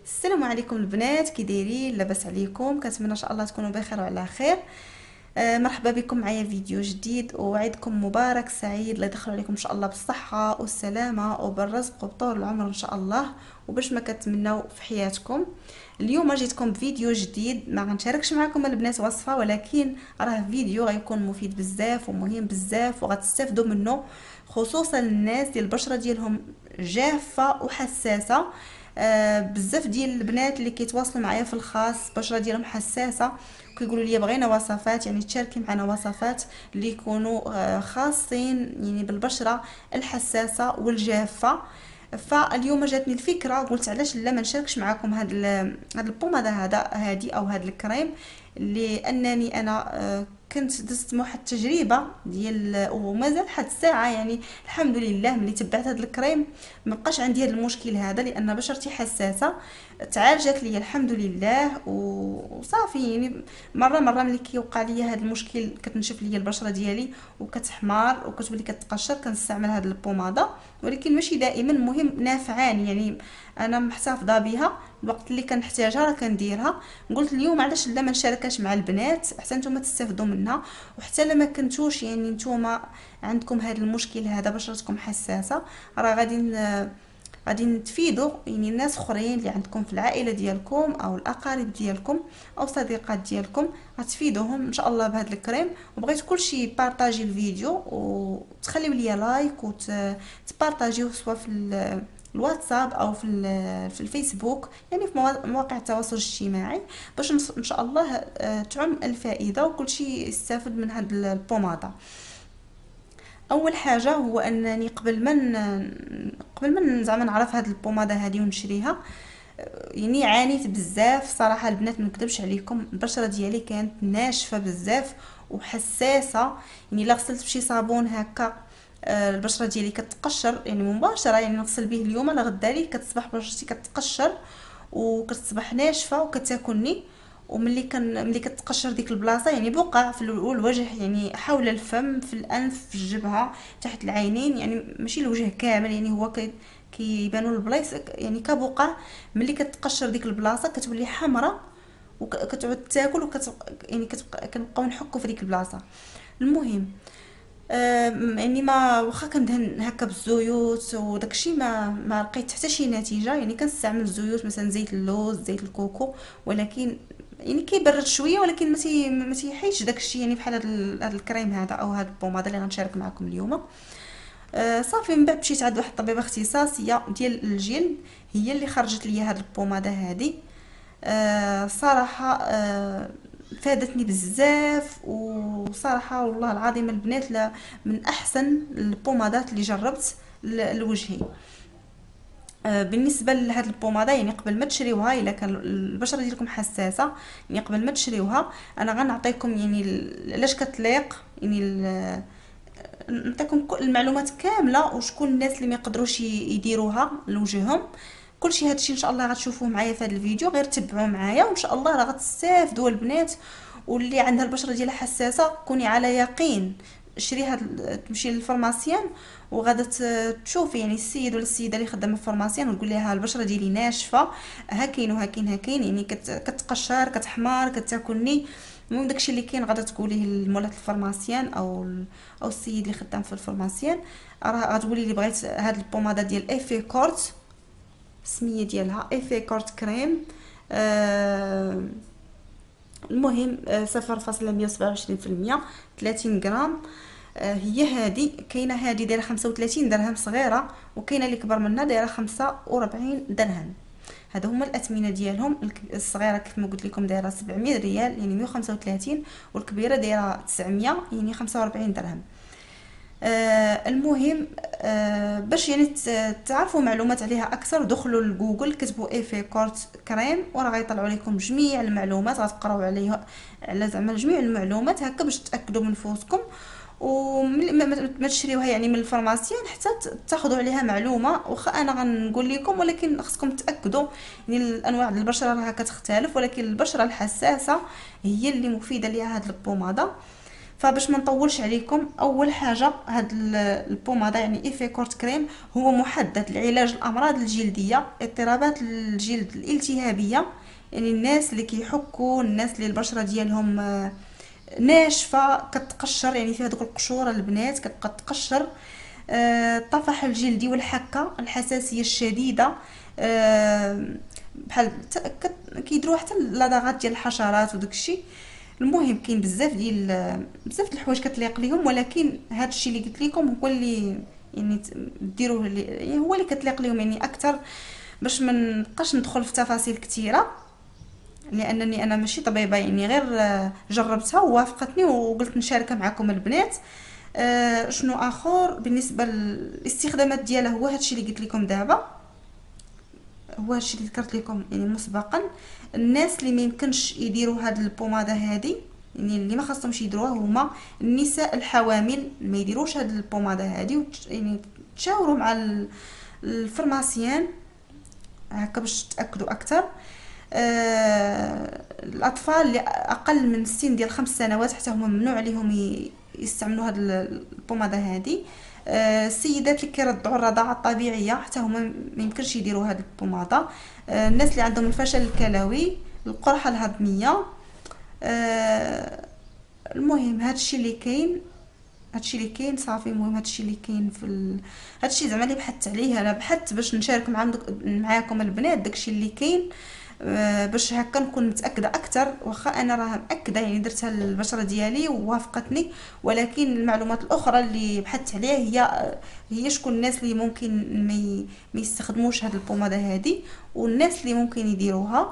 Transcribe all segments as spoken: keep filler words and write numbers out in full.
السلام عليكم البنات، كي دايرين؟ لاباس عليكم؟ كنتمنى ان شاء الله تكونوا بخير وعلى خير. آه مرحبا بكم معايا فيديو جديد، وعيدكم مبارك سعيد. الله يدخل عليكم ان شاء الله بالصحه والسلامه وبالرزق وبطول العمر ان شاء الله، وباش ما كتمناو في حياتكم. اليوم جيتكم بفيديو جديد، ما غنشاركش معكم البنات وصفه، ولكن راه فيديو غيكون مفيد بزاف ومهم بزاف وغتستافدوا منه، خصوصا الناس ديال البشره ديالهم جافه وحساسه. آه بزاف ديال البنات اللي كيتواصلوا معايا في الخاص البشره ديالهم حساسه، كيقولوا لي بغينا وصفات، يعني تشاركي معنا وصفات اللي يكونوا آه خاصين يعني بالبشره الحساسه والجافه. فاليوم جاتني الفكره، قلت علاش لا ما نشاركش معكم هاد هاد البوماده هذا هادي او هاد الكريم، لانني انا آه كنت دزت واحد التجربه ديال ومازال حد الساعه، يعني الحمد لله ملي تبعت هذا الكريم ما بقاش عندي هذا المشكل هذا، لان بشرتي حساسه. تعالجت لي الحمد لله وصافي. يعني مره مره ملي كيوقع لي هذا المشكل كتنشف لي البشره ديالي وكتحمر وكتولي كتقشر، كنستعمل هذه البوماده، ولكن ماشي دائما. مهم نافعاني، يعني انا محتفظه بها الوقت اللي كنحتاجها راه كنديرها. قلت اليوم علاش لا ما نشاركهاش مع البنات حتى نتوما تستافدوا منها، وحتى لما كنتوش يعني نتوما عندكم هذا المشكل هذا بشرتكم حساسه، راه غادي غادي تفيدوا يعني ناس اخرين اللي عندكم في العائله ديالكم او الاقارب ديالكم او صديقات ديالكم، غتفيدوهم ان شاء الله بهذا الكريم. وبغيت كلشي بارطاجي الفيديو وتخليو لي لايك وتبارطاجيوه سواء في الواتساب او في في الفيسبوك، يعني في مواقع التواصل الاجتماعي، باش ان شاء الله تعم الفائده وكلشي يستافد من هذه البوماده. اول حاجه هو انني قبل ما قبل ما زعما نعرف هاد البوماده هذه ونشريها، يعني عانيت بزاف صراحه البنات، ما نكذبش عليكم. البشره ديالي كانت ناشفه بزاف وحساسه، يعني لا غسلت بشي صابون هكا آه، البشره ديالي كتقشر يعني مباشره، يعني نغسل به اليوم لا غدا لي كتصبح بشرتي كتقشر وكتصبح ناشفه وكتاكلني. وملي كان ملي كتقشر ديك البلاصه يعني بقع في الوجه، يعني حول الفم، في الانف، في الجبهه، تحت العينين، يعني ماشي الوجه كامل، يعني هو كي كيبانوا البلايص يعني كبقع. ملي كتقشر ديك البلاصه كتولي حمراء وكتعود تاكل وكت يعني كتبقى كنبقاو نحكوا في ديك البلاصه. المهم آم، يعني ما واخا كندهن هكا بالزيوت وداكشي ما ما لقيت حتى شي نتيجه، يعني كنستعمل زيوت مثلا زيت اللوز، زيت الكوكو، ولكن يعني كيبرد شويه، ولكن ما تي ما تيحيدش داكشي يعني بحال هذا هذا الكريم هذا او هذا البوماده اللي غنشارك معكم اليوم. آه صافي من بعد مشيت عند واحد الطبيبه اختصاصيه ديال الجلد، هي اللي خرجت لي هذه البوماده هذه. آه صراحه آه فادتني بزاف، وصراحه والله العظيم البنات لا من احسن البومادات اللي جربت لوجهي. آه، بالنسبه لهاد البوماده، يعني قبل ما تشريوها الا كان البشره ديالكم حساسه، يعني قبل ما تشريوها انا غنعطيكم يعني علاش كتليق، يعني نعطيكم كل المعلومات كامله وشكون الناس اللي ما يقدروش يديروها لوجههم. كلشي هادشي ان شاء الله غتشوفوه معايا في هذا الفيديو، غير تبعوا معايا وان شاء الله راه غتستافدوا البنات. واللي عندها البشره ديالها حساسه كوني على يقين، شريها تمشي للفارماسيان وغادا تشوفي يعني السيد ولا السيده اللي خدامه في الفارماسيان وتقول لها البشره ديالي ناشفه هاكين وهاكين هاكين، يعني كتقشر كتحمر كتاكلني. المهم داكشي اللي كاين غادا تقوليه لمولات الفارماسيان او او السيد اللي خدام في الفارماسيان، راه غتقولي لي بغيت هاد البوماده ديال ايفي كورت، السميه ديالها ايفي كورت كريم. آه المهم آه صفر فاصلة مية وسبعة وعشرين في المية، ثلاثين غرام. آه هي هادي كاينه، هادي دايره خمسة وثلاثين درهم صغيره، وكاينه اللي كبر منها دايره خمسة وأربعين درهم. هادو هما الاثمنه ديالهم. الصغيره كيف ما قلت لكم دايره سبعمية ريال يعني مية وخمسة وثلاثين، والكبيره دايره تسعمية يعني خمسة وأربعين درهم. آه المهم آه باش يعني تعرفوا معلومات عليها اكثر دخلوا لجوجل كتبوا ايفي كورت كريم وراه غيطلعوا لكم جميع المعلومات، غتقراو عليها على زعما جميع المعلومات هكا باش تاكدوا من فوسكم. وما تشريوها يعني من الفارماسيان حتى تاخذوا عليها معلومه، واخا انا غنقول لكم ولكن خصكم تاكدوا. يعني الانواع ديال البشره راها كتختلف، ولكن البشره الحساسه هي اللي مفيده ليها هاد البوماده. فباش ما نطولش عليكم، اول حاجه هاد ال- البوماده يعني ايفي كورت كريم هو محدد لعلاج الامراض الجلديه، اضطرابات الجلد الالتهابيه، يعني الناس اللي كيحكوا، الناس اللي البشره ديالهم آه، ناشفه كتقشر، يعني فيها دوك القشور البنات كتبقى تقشر، آه، الطفح الجلدي والحكه، الحساسيه الشديده، آه، بحال ت- كت- كيديروا حتى اللدغات ديال الحشرات وداك الشيء. المهم كاين بزاف ديال بزاف د الحوايج كتليق ليهم، ولكن هذا الشيء اللي قلت لكم هو اللي يعني ت- ديروه اللي يعني هو اللي كتليق ليهم يعني اكثر، باش ما نبقاش ندخل في تفاصيل كثيره، لانني انا ماشي طبيبه، يعني غير آه، جربتها ووافقتني وقلت نشاركها معكم البنات. آه، شنو اخر بالنسبه للاستخدامات ديالها هو هادشي اللي قلت لكم دابا، هو هادشي اللي ذكرت لكم يعني مسبقا. الناس اللي ما يمكنش يديروا هاد البوماده هادي، يعني اللي ما خاصهمش يديروها هما النساء الحوامل، ما يديروش هاد البوماده هادي، وت- يعني تشاوروا مع ال- الفرماسيان هكا باش تاكدوا اكثر. آه، الاطفال اللي اقل من سن ديال خمس سنوات حتى هما ممنوع عليهم ي- يستعملوا هاد ال- البوماده هادي. آه، السيدات اللي كيرضعوا الرضاعه الطبيعيه حتى هما ما يمكنش يديروا هاد البوماده. آه، الناس اللي عندهم الفشل الكلوي، القرحه الهضميه. آه، المهم هادشي اللي كاين، هادشي اللي كاين صافي. المهم هادشي اللي كاين في ال... هادشي زعما اللي بحثت عليه، انا بحثت باش نشارك مع معاكم البنات داكشي اللي كاين، آه، باش هكا نكون متاكده اكثر. واخا انا راه مأكده يعني درتها للبشره ديالي ووافقتني، ولكن المعلومات الاخرى اللي بحثت عليها هي هي شكون الناس اللي ممكن ما ي- ما يستخدموش هاد البوماده هادي، والناس اللي ممكن يديروها.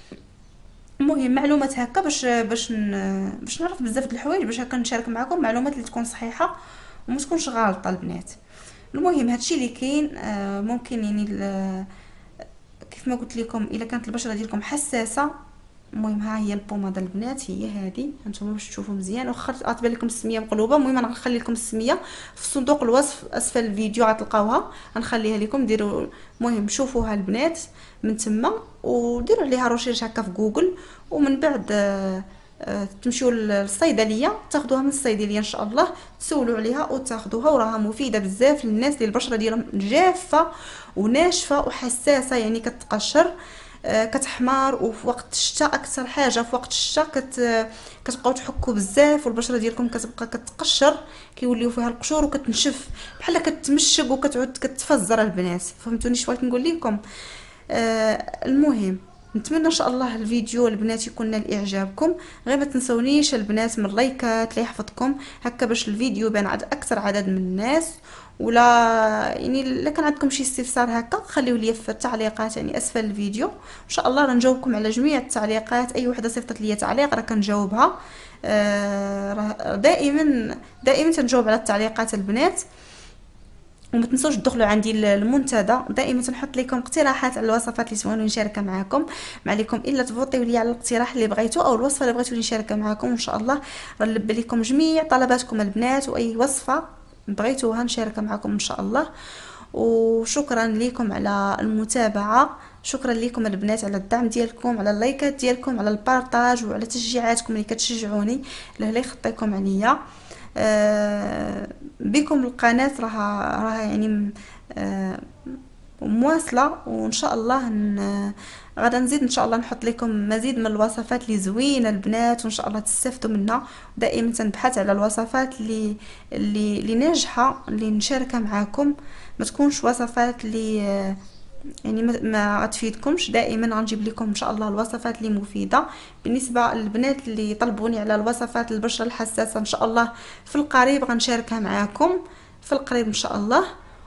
المهم معلومات هكا باش باش ن... باش نعرف بزاف د الحوايج، باش هكا نشارك معكم معلومات اللي تكون صحيحه وما تكونش غلطه البنات. المهم هادشي اللي كاين. آه، ممكن يعني ال- كيف ما قلت لكم الا كانت البشره ديالكم حساسه، المهم ها هي البوماده البنات، هي هذه هانتوما باش تشوفوا مزيان. واخا غتبان لكم السميه مقلوبه، المهم انا غنخلي لكم السميه في صندوق الوصف اسفل الفيديو غتلقاوها، غنخليها لكم ديروا. المهم شوفوها البنات من تما وديروا عليها روشيرش هكا في جوجل، ومن بعد آه، آه، تمشيو للصيدليه تاخذوها من الصيدليه ان شاء الله، تسولوا عليها وتاخذوها، وراها مفيده بزاف للناس اللي البشره ديالهم جافه وناشفه وحساسه، يعني كتقشر، آه، كتحمر. وفي وقت الشتاء اكثر حاجه في وقت الشتاء كت كتبقاو تحكوا بزاف والبشره ديالكم كتبقى كتقشر، كيوليو فيها القشور وكتنشف بحال كتمشق وكتعود كتفزر البنات. فهمتوني شنو بغيت نقول لكم؟ آه، المهم نتمنى ان شاء الله الفيديو البنات يكون نال اعجابكم. غير ما تنسونيش البنات من اللايكات اللي يحفظكم هكا باش الفيديو يبان عند اكثر عدد من الناس. ولا يعني الا كان عندكم شي استفسار هكا خليوه لي في التعليقات يعني اسفل الفيديو، ان شاء الله راه نجاوبكم على جميع التعليقات. اي وحده صيفطت لي تعليق راه كنجاوبها. آه، راه دائما دائما تنجاوب على التعليقات البنات. وما تنسوش تدخلوا عندي المنتدى، دائما تنحط لكم اقتراحات على الوصفات اللي تبغوني نشاركها معكم. ما عليكم الا تفوتيو لي على الاقتراح اللي بغيتو او الوصفه اللي بغيتو نشاركها معكم، ان شاء الله غنلبي لكم جميع طلباتكم البنات، واي وصفه بغيتوها نشاركها معكم ان شاء الله. وشكرا لكم على المتابعه، شكرا لكم البنات على الدعم ديالكم، على اللايكات ديالكم، على البارطاج، وعلى تشجيعاتكم اللي كتشجعوني. الله لا يخطيكم عليا. آه، بكم القناة راها راها يعني آه، مواصلة، وإن شاء الله ن- غدا نزيد إن شاء الله نحط لكم مزيد من الوصفات اللي زوينة البنات، وإن شاء الله تستفدوا منها. دائما تنبحث على الوصفات اللي اللي اللي ناجحة اللي نشاركها معاكم، ما تكونش وصفات اللي آه، يعني ما ما غتفيدكمش. دائما غنجيب لكم ان شاء الله الوصفات اللي مفيده. بالنسبه للبنات اللي طلبوني على الوصفات البشره الحساسه، ان شاء الله في القريب غنشاركها معاكم في القريب ان شاء الله.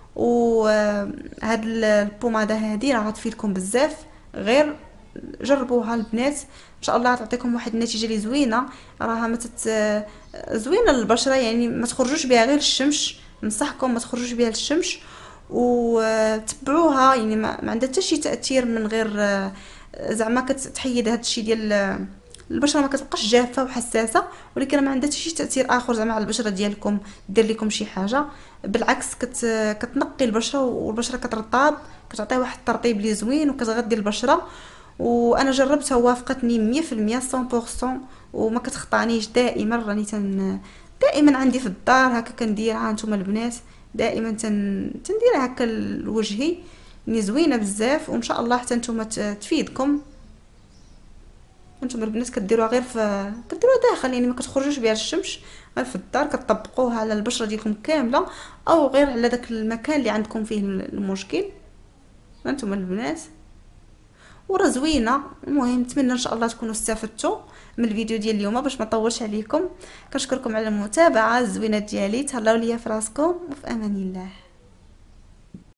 وهاد البوماده هذه راه غتفيدكم بزاف، غير جربوها البنات ان شاء الله تعطيكم واحد النتيجه اللي زوينه. راها ما تت... زوينه للبشره، يعني ما تخرجوش بها غير الشمس، ننصحكم ما تخرجوش بها للشمس وتبعوها، يعني ما, ما عندها حتى شي تاثير من غير آه، زعما كتحيد هذا الشيء ديال آه، البشره ما كتبقاش جافه وحساسه، ولكن ما عندها حتى شي تاثير اخر زعما على البشره ديالكم دير لكم شي حاجه. بالعكس كت كتنقي البشره، والبشره كترطاب، كتعطي واحد الترطيب اللي زوين وكتغذي البشره. وانا جربتها ووافقتني مية في المية مية بالمية وما كتخطانيش، دائما راني تن دائما عندي في الدار هكا كنديرها. نتوما البنات دائما تن... تنديرها هكا لوجهي، ني زوينه بزاف، وان شاء الله حتى نتوما تفيدكم. نتوما البنات كديروها غير في كديروها داخل، يعني ما كتخرجوش بها للشمس، غير في الدار كتطبقوها على البشره ديالكم كامله، او غير على داك المكان اللي عندكم فيه المشكل. هانتوما البنات وراه زوينه. المهم نتمنى ان شاء الله تكونوا استفدتوا من الفيديو ديال اليوم باش ما نطولش عليكم. كنشكركم على المتابعه الزوينه ديالي. تهلاو ليا في راسكم وفي امان الله.